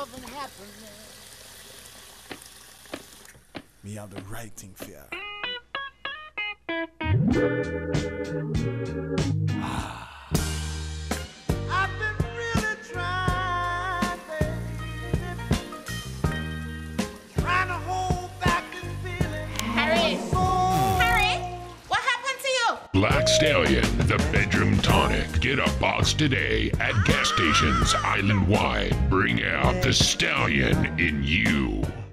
love and happiness. Me have the right thing for you. I've been really trying, baby, trying to hold back this feeling. Harry! Harry! What happened to you? Black Stallion, the Bedroom Tonic. Get a box today at gas stations island-wide. Bring out the stallion in you.